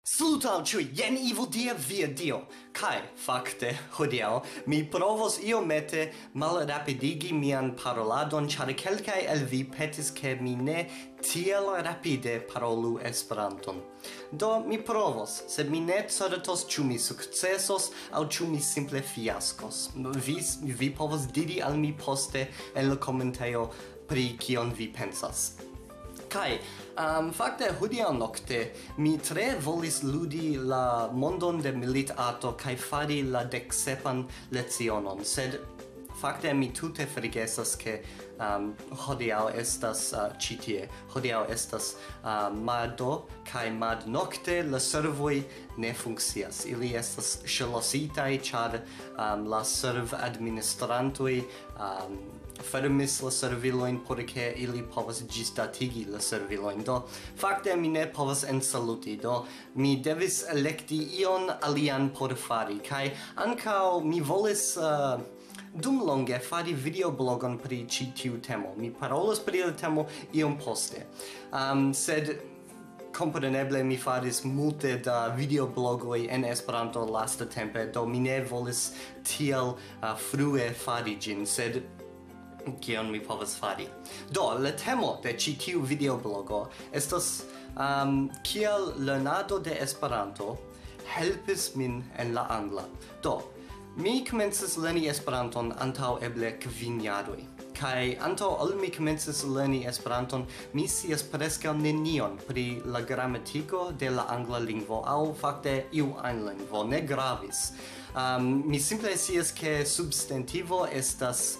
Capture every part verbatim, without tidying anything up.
Saluton ĉiuj, jen Evildia via Dio. Kai fakte hodiaŭ mi provos iomete malrapidigi mian paroladon, ĉar kelkaj el vi petis ke mi ne tiel rapide parolu Esperanton. Do mi provos, sed mi ne certos ĉu mi sukcesos aŭ ĉu mi simple fiaskos. Vi, vi povos diri al mi poste en la komentejo pri kion vi pensas. Kai, um, fakte hodiaŭ nokte mi tre volis ludi la mondon de militarto kaj fari la deksepan lecionon, sed fakte mi tute forgesas ke um, hodiaŭ estas uh, ĉi tie. Hodiaŭ estas uh, mardo kaj marnokte la servoj ne funkcias. Ili estas ŝlositaj, ĉar um, la serv-administrantoj um, fermis la servilojn por ke ili povas ĝisdatigi la servilojn. Do fakte mi ne povas ensaluti, do mi devis elekti ion alian por fari, kaj ankaŭ mi volis uh, dum longe fari videoblogon pri ĉi tiu temo. Mi parolos pri la temo iom poste. Um, sed kompreneble mi faris multe da videoblogoj en Esperanto lastatempe, do mi ne volis tiel uh, frue fari ĝin, sed kion mi povas fari. Do, la temo de ĉi tiu videoblogo estas um, kiel lernado de Esperanto helpis min en la angla. Do, mi komencis lerni Esperanton antaŭ eble kvin jaroj. Kaj antaŭ ol mi komencis lerni Esperanton, mi scias preskaŭ nenion pri la gramatiko de la angla lingvo aŭ fakte iu ajn lingvo, ne gravis. Um, mi simple scias ke substantivo estas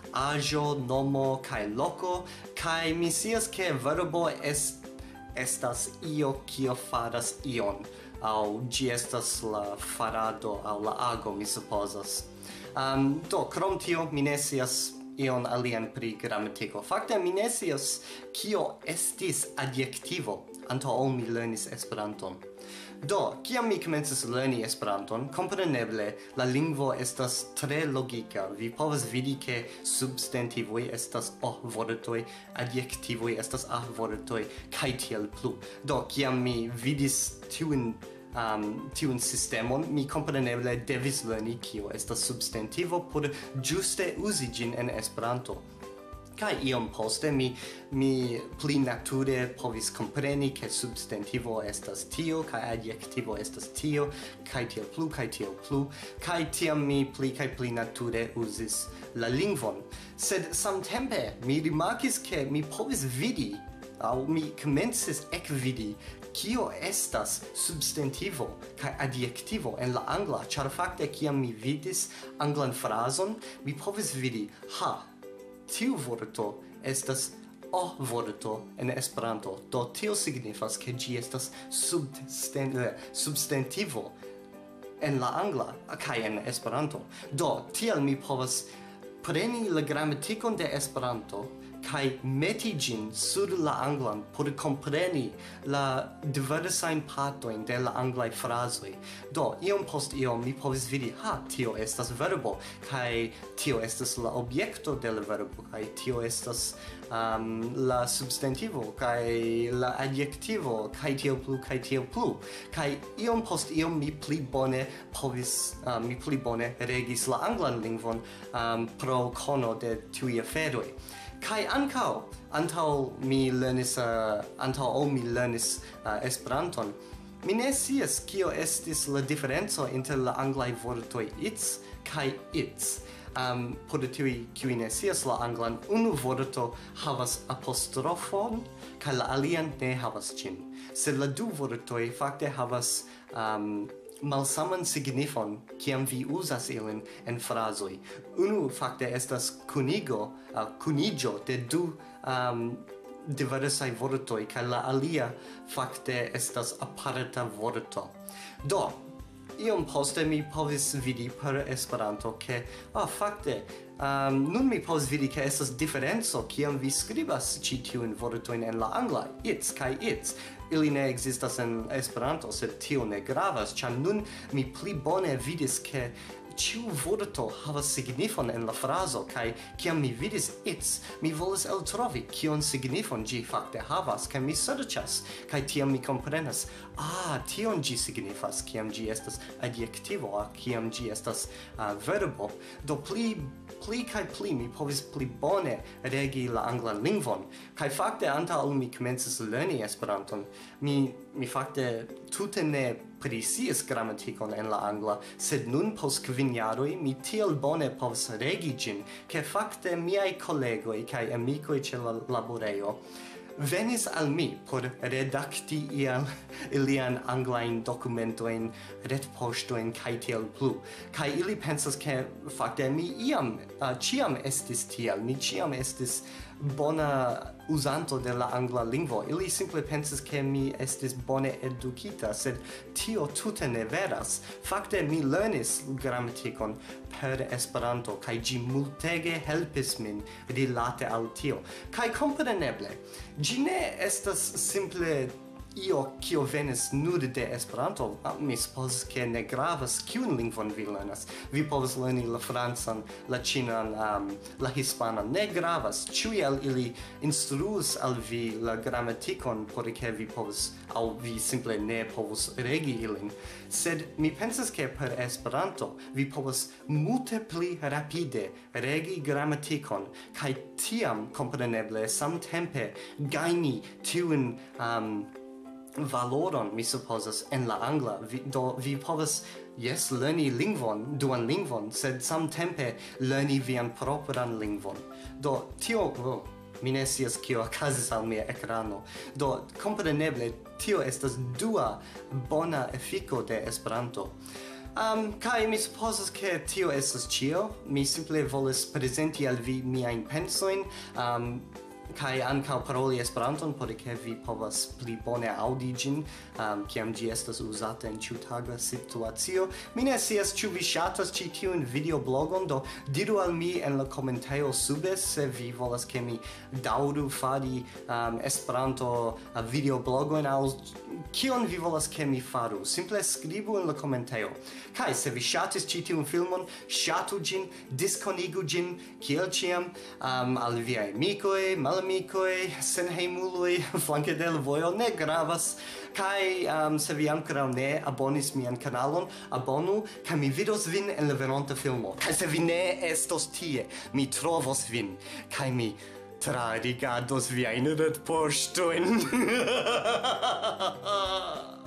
aĵo, nomo kaj loko, kaj mi scias ke verbo est, estas io kio faras ion, aŭ ĝi estas la farado aŭ la ago, mi supozas. Um, do, krom tio, mi ne scias ion alian pri gramatiko. Fakte mi ne scias kio estis adjektivo antaŭ ol mi lernis Esperanton. Do, kiam mi komencis lerni Esperanton, kompreneble la lingvo estas tre logika. Vi povas vidi ke substantivoj estas oh-vortoj, adjektivoj estas ah-vortoj, kaj tiel plu. Do, kiam mi vidis tiun Um, tiun sistemon, mi kompreneble devis lerni kio estas substantivo por ĝuste uzi ĝin en Esperanto. Kaj iom poste mi, mi pli nature povis kompreni ke substantivo estas tio, kaj adjektivo estas tio, kaj tiel plu, kaj tiel plu, kaj tiam mi pli kaj pli nature uzis la lingvon. Sed samtempe mi rimarkis ke mi povis vidi, aŭ mi komencis ekvidi, kio estas substantivo kaj adjektivo en la angla, ĉar fakte kiam mi vidis anglan frazon, mi povis vidi, ha, tiu vorto estas oh-vorto en Esperanto. Do tio signifas ke ĝi estas substan substantivo en la angla kaj en Esperanto. Do tiel mi povas preni la gramatikon de Esperanto kaj meti ĝin sur la anglan por kompreni la diversajn partojn de la anglaj frazoj. Do, iom post iom mi povis vidi, ha, tio estas verbo, kaj tio estas la objekto de la verbo, kaj tio estas um, la substantivo, kaj la adjektivo, kaj tiel plu, kaj tiel plu. Kaj iom post iom mi pli bone povis, uh, mi pli bone regis la anglan lingvon um, pro kono de tiuj aferoj. Kai ankaŭ antaŭ mi lernis uh, antaŭ ol mi lernis uh, Esperanton, mi ne scias kio estis la diferenco inter la anglaj vortoj its kaj its. Um, por tiuj kiuj ne scias la anglan, unu vorto havas apostrofon kaj la alian ne havas ĝin. Sed la du vortoj fakte havas um, malsaman signifon kiam vi uzas ilin en frazoj. Unu fakte estas kunigo, uh, kuniĝo de du um, diversaj vortoj, kaj la alia fakte estas aparta vorto. Do, iom poste mi povis vidi per Esperanto ke, oh, fakte, um, nun mi povas vidi ke estas diferenco kiam vi skribas ĉi tiujn vortojn en la angla, its kaj its. Ili ne ekzistas en Esperanto, sed tio ne gravas, ĉar nun mi pli bone vidis ke ciu vorto havas signifon en la fraso, kai kiam mi vidis its, mi volis eltrovi kion signifon gi fakte havas, kai mi serĉas, kai tiam mi komprenas, ah, tion gi signifas, kiam gi estas adjektivo, ah, kiam gi estas uh, verbo. Do pli pli kai pli mi povis pli bone regi la anglan lingvon, kai fakte antaŭ ol mi komencis lerni Esperanton, mi mi fakte tute ne precias grammatikon en la angla, sed nun post kvin jaroj mi tiel bone povas regi ĝin, ke fakte miaj kolegoj kaj amikoj ĉe la laborejo venis al mi por redakti ial ilian anglajn dokumentojn, retpoŝtojn kaj tiel plu. Kaj ili pensas, ke fakte mi iam uh, ĉiam estis tiel, mi ĉiam estis bona uzanto de la angla lingvo. Ili simple pensas, ke mi estis bone edukita, sed tio tute ne veras. Fakte mi lernis gramatikon per Esperanto, kaj ĝi multege helpis min rilate al tio. Kaj kompreneble, ĝi ne estas simple io kio venis nur de Esperanto. Mi supozas, ke ne gravas kiun lingvon vi lernas. Vi povas lerni la francan, la ĉinan, um, la hispanan. Ne gravas. Ĉiuj el ili instruus al vi la gramatikon por ke vi povas aŭ vi simple ne povus regi ilin. Sed mi pensas, ke per Esperanto vi povas multe pli rapide regi gramatikon kaj tiam kompreneble samtempe gajni tiun um, valoron, mi supposas, en la angla. Vi, do vi povas, yes, lerni lingvon, duan lingvon, sed samtempe lerni vian propran lingvon. Do tio, oh, mi ne scias kio okazis al mia ekrano. Do kompreneble tio estas dua bona efiko de Esperanto. Um, kai mi supposas, ke tio estas ĉio. Mi simple volis prezenti al vi miajn pensojn, um, kai ankaŭ paroli Esperanton por ke vi povas pli bone aŭdi ĝin, um, kiam ĝi estas uzata en ĉiutaga situacio. Mi ne scias ĉu vi ŝatas ĉi tiun videoblogon, do diru al mi en la komentejo sube se vi volas ke mi daŭru fari um, Esperanto uh, videoblogojn aŭ kion vi volas ke mi faru. Simple skribu en la komentejo. Kaj se vi ŝatis ĉi tiun filmon, ŝatu ĝin, diskonigu ĝin kiel ĉiam um, al viaj amikoj, malamikoj, senhejmuloj flanke de la vojo, ne gravas. Kaj um, se vi ankoraŭ ne abonis mian kanalon, abonu, kaj mi vidos vin en la venonta filmo. Kaj se vi ne estos tie, mi trovos vin, kaj mi trarigados viajn retpoŝtojn.